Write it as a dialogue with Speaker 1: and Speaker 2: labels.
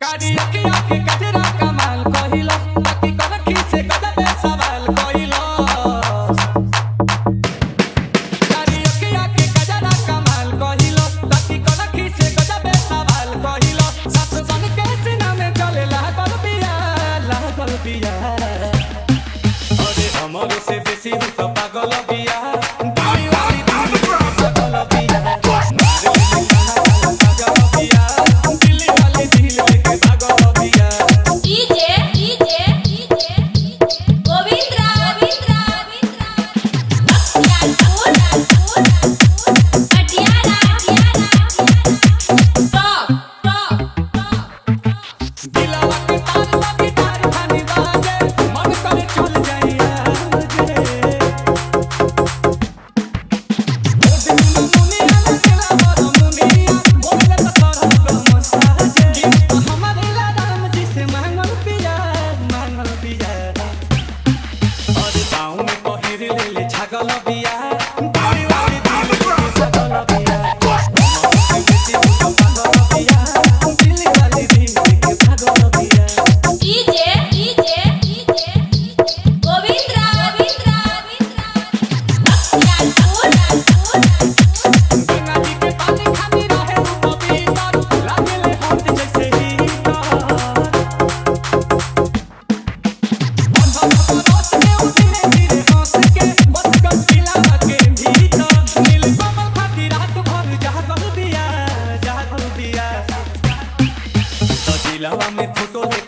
Speaker 1: कारी अखिया के कजरा कमाल कहिलो ताकि कनखी से गजबे सवाल कहिलो कारी अखिया के कजरा कमाल कहिलो ताकि कनखी से गजबे सवाल कहिलो सास बन के सीना में चले लागल बिया अरे हमरे से बेसी तो पागल बिया में फोटो